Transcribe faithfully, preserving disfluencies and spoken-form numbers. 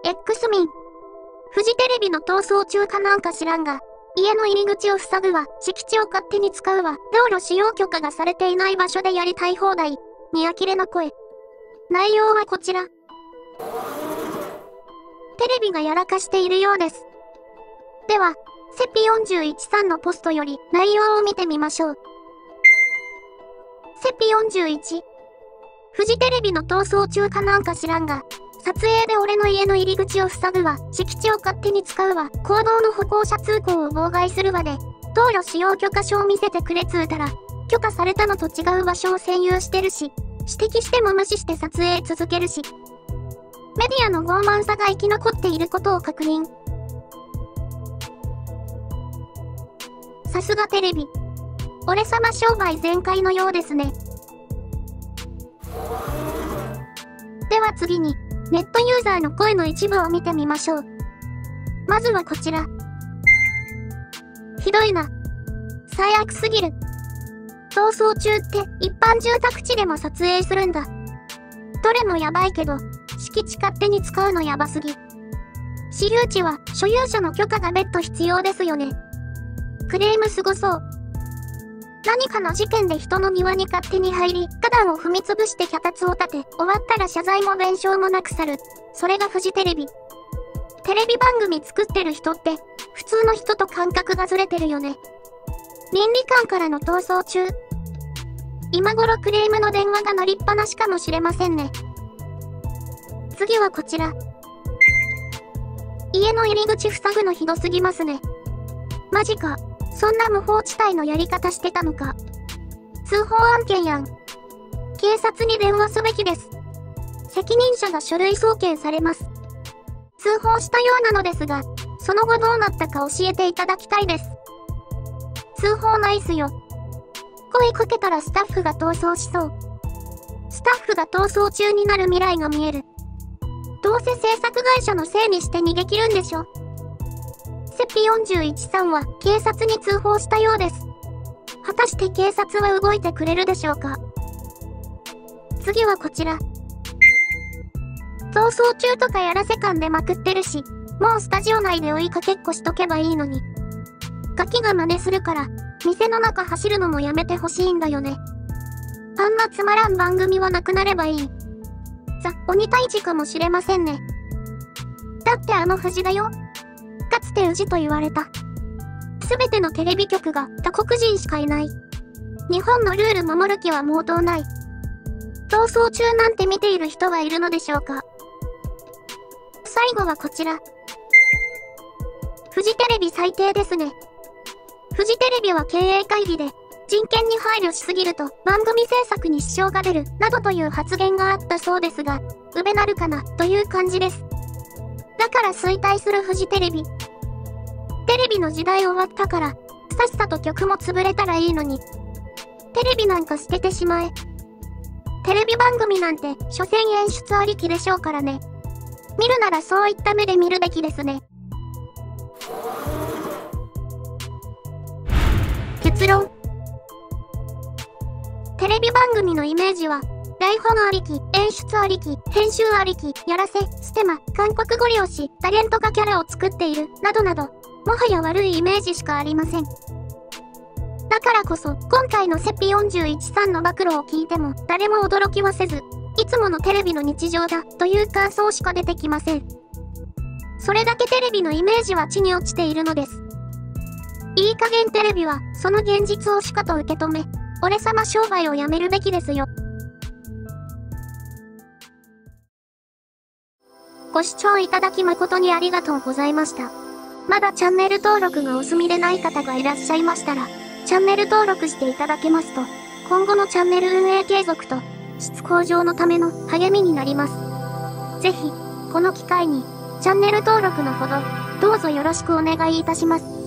X 民。フジテレビの逃走中かなんか知らんが、家の入り口を塞ぐわ、敷地を勝手に使うわ、道路使用許可がされていない場所でやりたい放題、に呆れの声。内容はこちら。テレビがやらかしているようです。では、セピよんじゅういちさんのポストより内容を見てみましょう。セピよんじゅういち。フジテレビの逃走中かなんか知らんが、撮影で俺の家の入り口を塞ぐわ、敷地を勝手に使うわ、公道の歩行者通行を妨害するわで、道路使用許可証を見せてくれつうたら、許可されたのと違う場所を占有してるし、指摘しても無視して撮影続けるし、メディアの傲慢さが生き残っていることを確認。さすがテレビ。俺様商売全開のようですね。では次に、ネットユーザーの声の一部を見てみましょう。まずはこちら。ひどいな。最悪すぎる。逃走中って一般住宅地でも撮影するんだ。どれもやばいけど、敷地勝手に使うのやばすぎ。私有地は所有者の許可が別途必要ですよね。クレームすごそう。何かの事件で人の庭に勝手に入り、花壇を踏みつぶして脚立を立て、終わったら謝罪も弁償もなく去る。それがフジテレビ。テレビ番組作ってる人って、普通の人と感覚がずれてるよね。倫理観からの逃走中。今頃クレームの電話が鳴りっぱなしかもしれませんね。次はこちら。家の入り口塞ぐのひどすぎますね。マジか。そんな無法地帯のやり方してたのか。通報案件やん。警察に電話すべきです。責任者が書類送検されます。通報したようなのですが、その後どうなったか教えていただきたいです。通報ないっすよ。声かけたらスタッフが逃走しそう。スタッフが逃走中になる未来が見える。どうせ制作会社のせいにして逃げ切るんでしょ。セピよんじゅういちさんは警察に通報したようです。果たして警察は動いてくれるでしょうか。次はこちら。逃走中とかやらせ感でまくってるし、もうスタジオ内で追いかけっこしとけばいいのに。ガキが真似するから、店の中走るのもやめてほしいんだよね。あんなつまらん番組はなくなればいい。ザ・鬼退治かもしれませんね。だってあの藤だよ。かつて氏と言われた。すべてのテレビ局が他国人しかいない。日本のルール守る気は毛頭ない。逃走中なんて見ている人はいるのでしょうか。最後はこちら。フジテレビ最低ですね。フジテレビは経営会議で人権に配慮しすぎると番組制作に支障が出るなどという発言があったそうですが、うべなるかなという感じです。だから衰退するフジテレビ。テレビの時代終わったから、さっさと局も潰れたらいいのに。テレビなんか捨ててしまえ。テレビ番組なんて、所詮演出ありきでしょうからね。見るならそういった目で見るべきですね。結論。テレビ番組のイメージは、台本ありき、演出ありき、編集ありき、やらせ、ステマ、韓国ご利用し、タレントがキャラを作っている、などなど、もはや悪いイメージしかありません。だからこそ、今回のセピよんじゅういちさんの暴露を聞いても、誰も驚きはせず、いつものテレビの日常だ、という感想しか出てきません。それだけテレビのイメージは地に落ちているのです。いい加減テレビは、その現実をしかと受け止め、俺様商売をやめるべきですよ。ご視聴いただき誠にありがとうございました。まだチャンネル登録がお済みでない方がいらっしゃいましたら、チャンネル登録していただけますと、今後のチャンネル運営継続と、質向上のための励みになります。ぜひ、この機会に、チャンネル登録のほど、どうぞよろしくお願いいたします。